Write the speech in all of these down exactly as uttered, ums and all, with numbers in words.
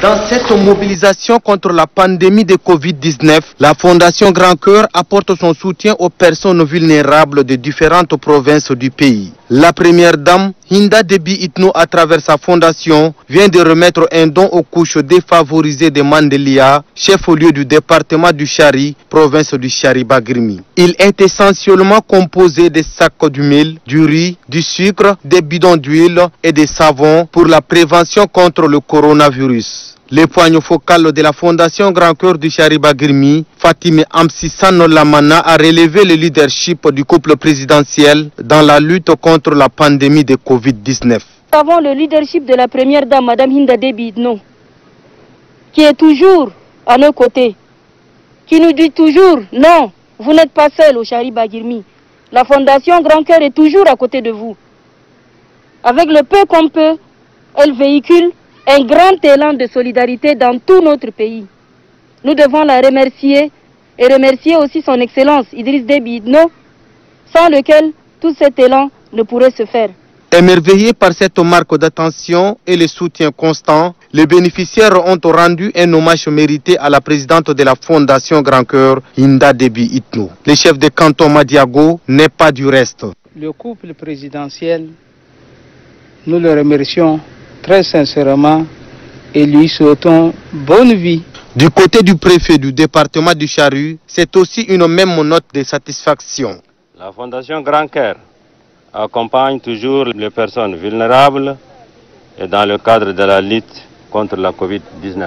Dans cette mobilisation contre la pandémie de Covid dix-neuf, la Fondation Grand Cœur apporte son soutien aux personnes vulnérables de différentes provinces du pays. La première dame, Hinda Déby Itno, à travers sa fondation, vient de remettre un don aux couches défavorisées de Mandelia, chef-lieu du département du Chari, province du Chari-Bagrimi. Il est essentiellement composé de sacs du mil, du riz, du sucre, des bidons d'huile et des savons pour la prévention contre le coronavirus. Le point focal de la Fondation Grand Cœur du Chari-Bagrimi, Fatime Amsissano Lamana, a relevé le leadership du couple présidentiel dans la lutte contre la pandémie de Covid dix-neuf. Nous avons le leadership de la première dame, Madame Hinda Déby Itno, qui est toujours à nos côtés, qui nous dit toujours non, vous n'êtes pas seul au Chari-Bagrimi. La Fondation Grand Cœur est toujours à côté de vous. Avec le peu qu'on peut, elle véhicule un grand élan de solidarité dans tout notre pays. Nous devons la remercier et remercier aussi son Excellence Idriss Déby Itno, sans lequel tout cet élan ne pourrait se faire. Émerveillés par cette marque d'attention et le soutien constant, les bénéficiaires ont rendu un hommage mérité à la présidente de la Fondation Grand Cœur, Hinda Déby Itno. Le chef de canton Madiago n'est pas du reste. Le couple présidentiel, nous le remercions très sincèrement et lui souhaitons bonne vie. Du côté du préfet du département du Chari, c'est aussi une même note de satisfaction. La Fondation Grand Cœur accompagne toujours les personnes vulnérables et dans le cadre de la lutte contre la Covid dix-neuf.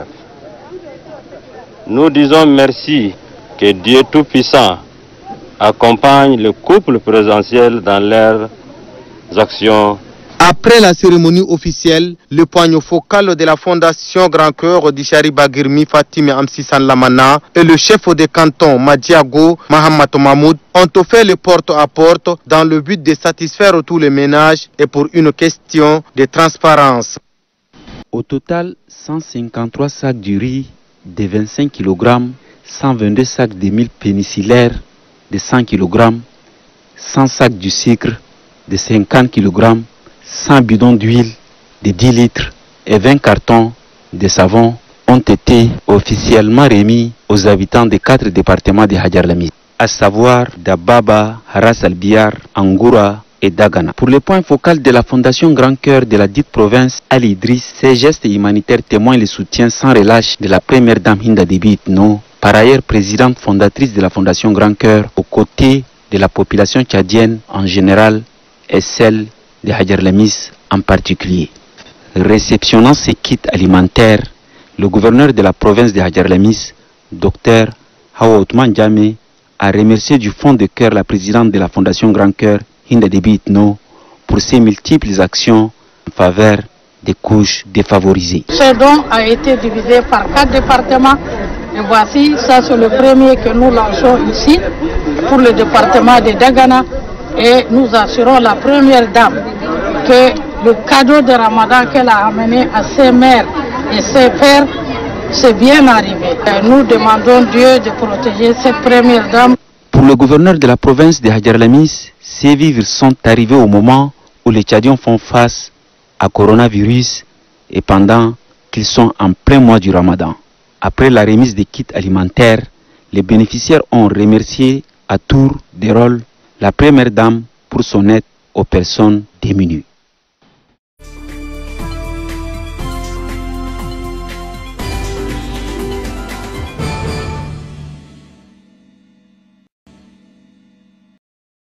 Nous disons merci, que Dieu Tout-Puissant accompagne le couple présidentiel dans leurs actions. Après la cérémonie officielle, le point focal de la Fondation Grand Cœur du Chari-Bagrimi, Fatime Amsissano Lamana, et le chef de canton Madiago, Mahamat Mahmoud, ont fait le porte-à-porte dans le but de satisfaire tous les ménages et pour une question de transparence. Au total, cent cinquante-trois sacs de riz de vingt-cinq kilogrammes, cent vingt-deux sacs de mil pénincillaires de cent kilogrammes, cent sacs de sucre de cinquante kilogrammes, cent bidons d'huile de dix litres et vingt cartons de savon ont été officiellement remis aux habitants des quatre départements de Hadjar-Lamid, à savoir Dababa, Haras Al-Biar, Angoura et Dagana. Pour le point focal de la Fondation Grand Cœur de la dite province, Ali Idriss, ces gestes humanitaires témoignent le soutien sans relâche de la première dame Hinda Déby Itno, par ailleurs présidente fondatrice de la Fondation Grand Cœur, aux côtés de la population tchadienne en général et celle de Hadjar-Lamid en particulier. Réceptionnant ces kits alimentaires, le gouverneur de la province de Hadjar-Lamid, Dr Hawa Othman Diame, a remercié du fond de cœur la présidente de la Fondation Grand Cœur, Hinda Déby Itno, pour ses multiples actions en faveur des couches défavorisées. Ce don a été divisé par quatre départements et voici, ça c'est le premier que nous lançons ici pour le département de Dagana. Et nous assurons la première dame que le cadeau de Ramadan qu'elle a amené à ses mères et ses pères, c'est bien arrivé. Et nous demandons Dieu de protéger cette première dame. Pour le gouverneur de la province de Hadjar-Lamid, ces vivres sont arrivés au moment où les Tchadiens font face à coronavirus et pendant qu'ils sont en plein mois du Ramadan. Après la remise des kits alimentaires, les bénéficiaires ont remercié à tour de rôle la première dame pour son aide aux personnes démunies.